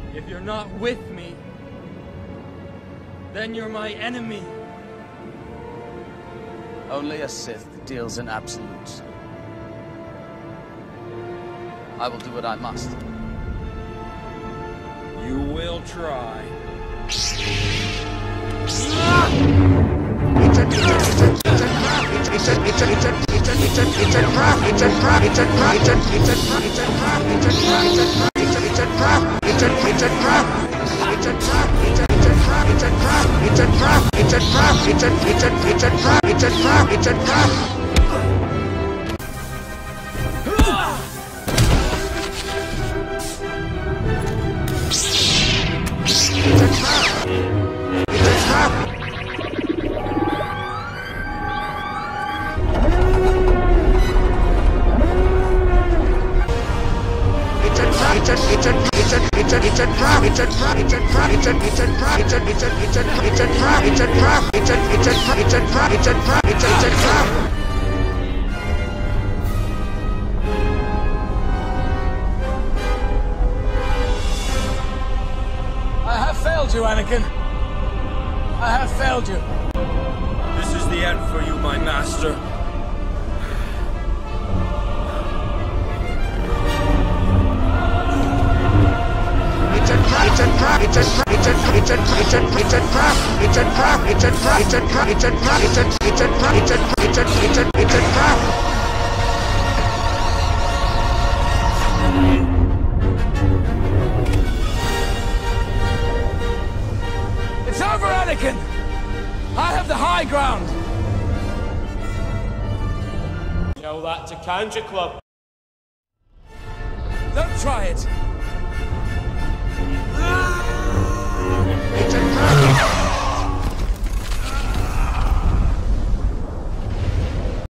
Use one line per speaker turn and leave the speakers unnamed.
If you're not with me, then you're my enemy.
Only a Sith deals in absolutes. I will do what I must.
You will try.
I have failed you, Anakin. I have failed you.
This is the end for you, my master.
It's over, Anakin! I have the high ground!
Tell that to Kanja Club.
Don't try it!